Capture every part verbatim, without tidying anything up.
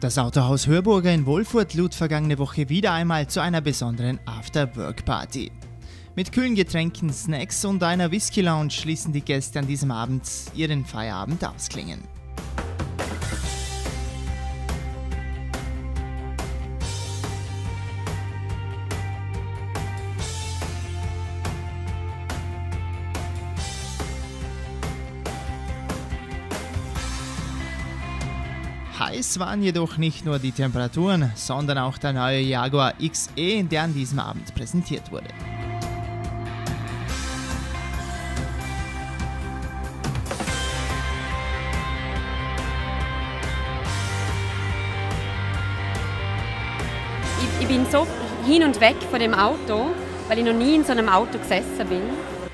Das Autohaus Hörburger in Wolfurt lud vergangene Woche wieder einmal zu einer besonderen After-Work-Party. Mit kühlen Getränken, Snacks und einer Whisky-Lounge ließen die Gäste an diesem Abend ihren Feierabend ausklingen. Heiß waren jedoch nicht nur die Temperaturen, sondern auch der neue Jaguar X E, der an diesem Abend präsentiert wurde. Ich, ich bin so hin und weg von dem Auto, weil ich noch nie in so einem Auto gesessen bin.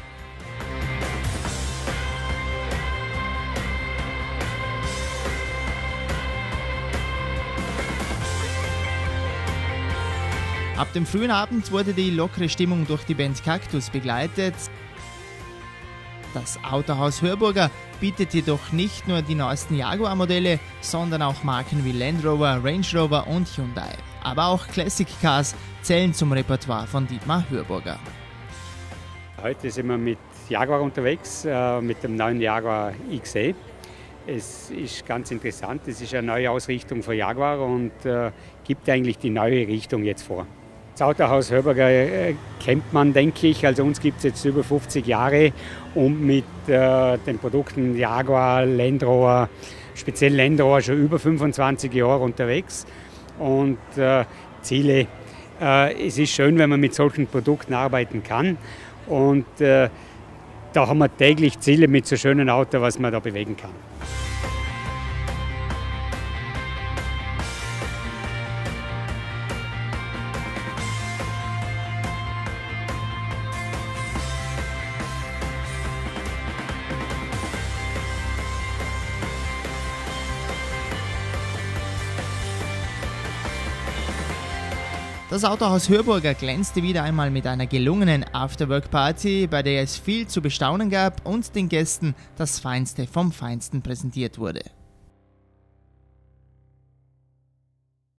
Ab dem frühen Abend wurde die lockere Stimmung durch die Band Cactus begleitet. Das Autohaus Hörburger bietet jedoch nicht nur die neuesten Jaguar-Modelle, sondern auch Marken wie Land Rover, Range Rover und Hyundai. Aber auch Classic Cars zählen zum Repertoire von Dietmar Hörburger. Heute sind wir mit Jaguar unterwegs, äh, mit dem neuen Jaguar X E. Es ist ganz interessant, es ist eine neue Ausrichtung für Jaguar und äh, gibt eigentlich die neue Richtung jetzt vor. Das Autohaus Hörburger äh, kennt man, denke ich. Also uns gibt es jetzt über fünfzig Jahre und mit äh, den Produkten Jaguar, Land Rover, speziell Land Rover schon über fünfundzwanzig Jahre unterwegs. Und äh, Ziele, äh, es ist schön, wenn man mit solchen Produkten arbeiten kann. Und äh, da haben wir täglich Ziele mit so schönen Autos, was man da bewegen kann. Das Autohaus Hörburger glänzte wieder einmal mit einer gelungenen Afterwork-Party, bei der es viel zu bestaunen gab und den Gästen das Feinste vom Feinsten präsentiert wurde.